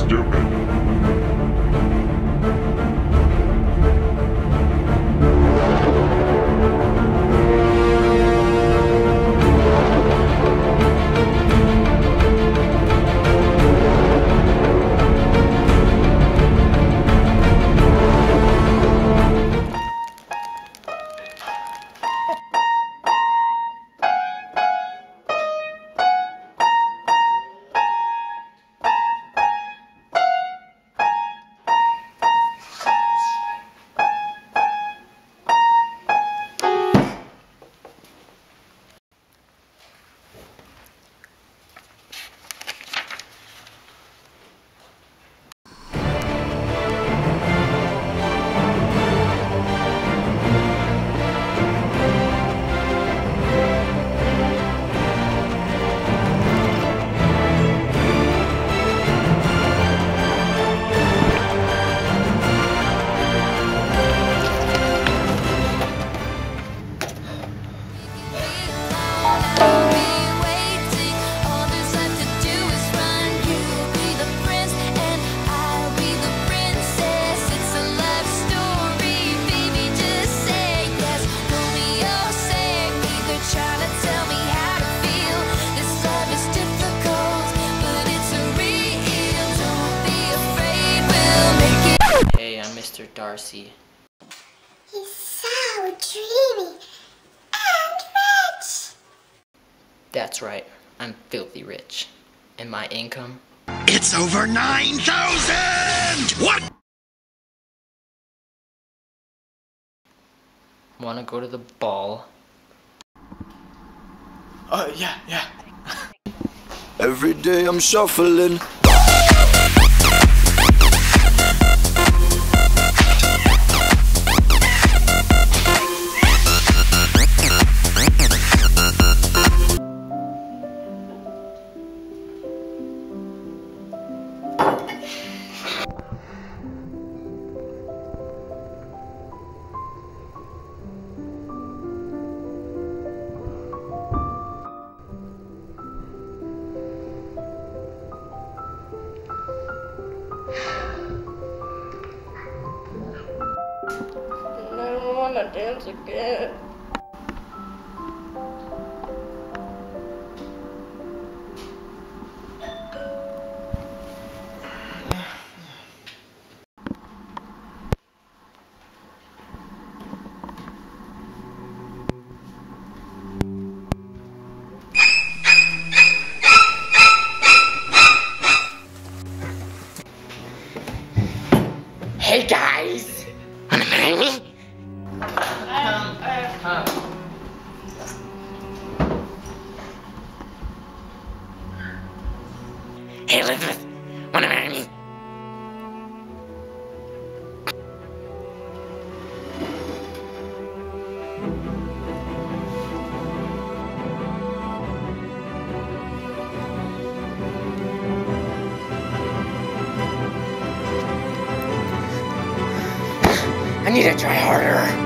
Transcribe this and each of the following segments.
stupid. Mr. Darcy. He's so dreamy and rich. That's right, I'm filthy rich. And my income? It's over 9,000! What? Wanna go to the ball? Yeah. Every day I'm shuffling. I don't want to dance again. Hey guys! Wanna marry me? Hey Elizabeth, wanna marry me? I need to try harder.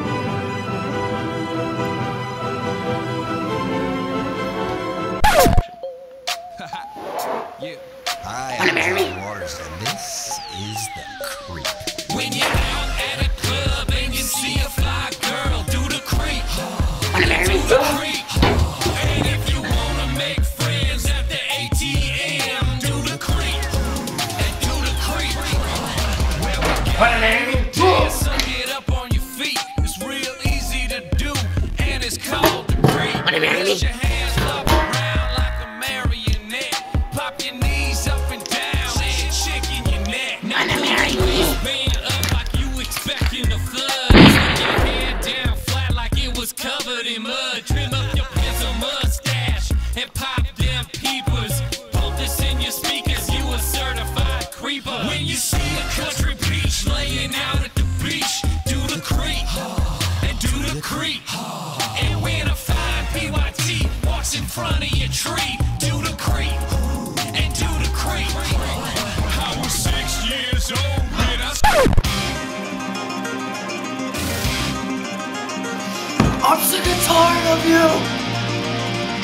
Hi, Wanna I'm marry me? John Waters, and this is The Creep. When you're out at a club and you see a fly girl, do the creep. Wanna marry me? Do the creep. And if you wanna make friends at the ATM, do the creep. And do the creep. Where we Wanna marry me? dance and get up on your feet. It's real easy to do, and it's called the creep. Wanna marry me? Put your hands up around like a marionette. Pop your knees up and down and shaking your neck. Now Wanna marry me? man up like you expecting a flood. Stick your head down flat like it was covered in mud. Trim up your pencil mustache and pop them peepers. Pump this in your speakers, you a certified creeper. When you see a country beach laying out at the beach, do the creep and do the creep. And when a fine PYT walks in front of your tree, do the creep and do the creep. I was 6 years old when I I'm sick and tired of you!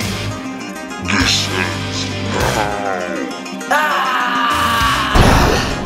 This is Ah!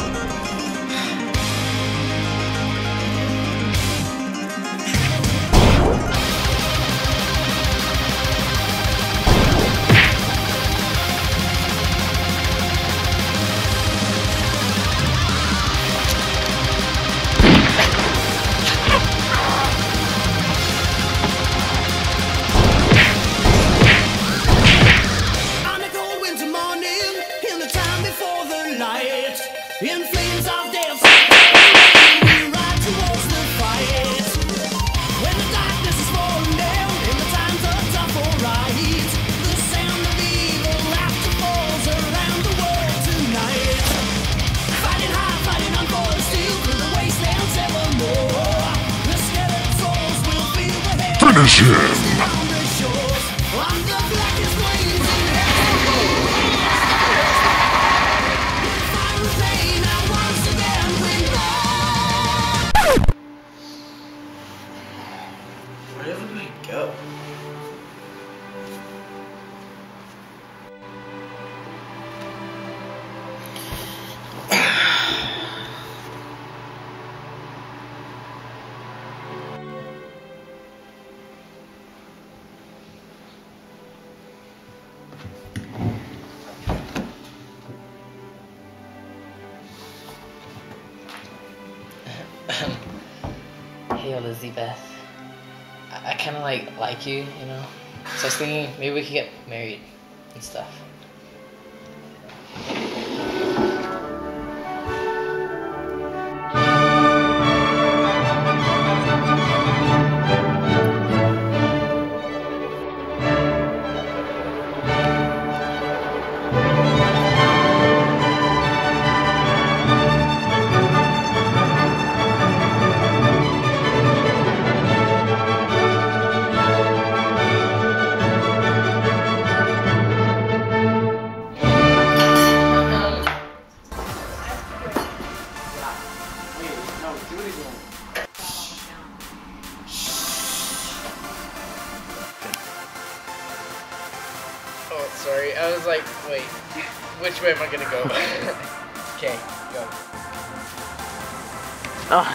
In flames of death, we ride towards the fight. When the darkness is falling down and the times are tough, alright. The sound of evil laughter falls around the world tonight. Fighting hard, fighting on for the steel through the wastelands evermore. The skeletons will feel the hell. Finish him! On the shores, on the blackest flames in hell. Fire and pain, now once again we know. Where did everybody go? Hey Elizabeth, I kind of like you, you know. So I was thinking maybe we could get married and stuff. Oh, sorry. I was like, wait, which way am I gonna go? Okay, go. Oh.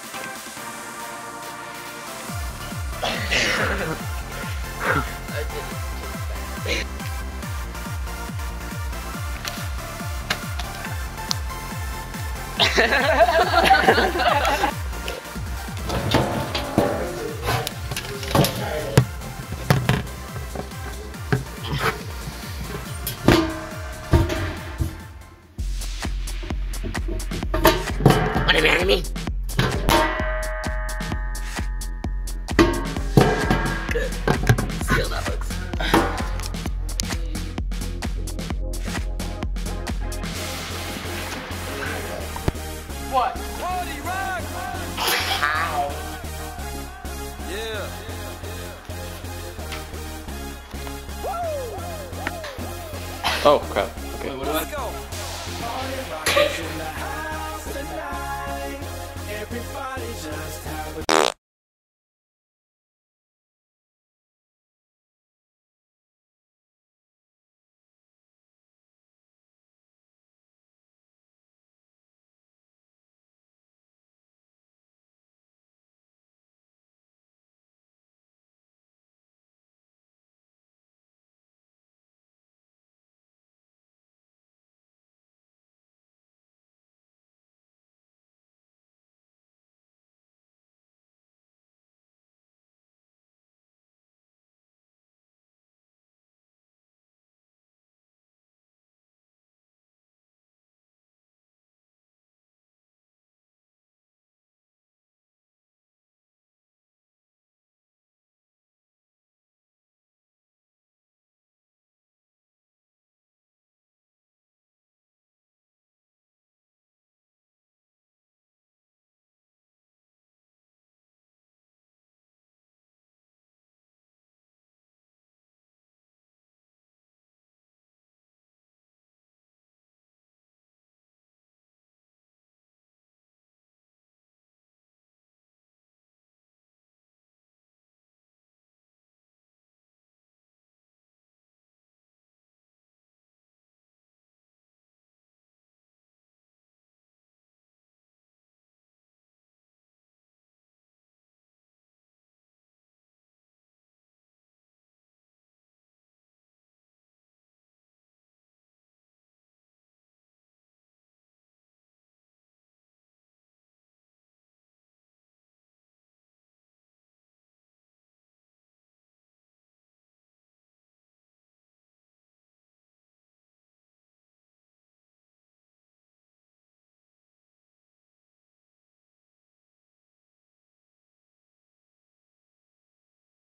Wanna marry me? Good. See how that looks. What? How? Oh crap. Okay. Let's go. Everybody just have a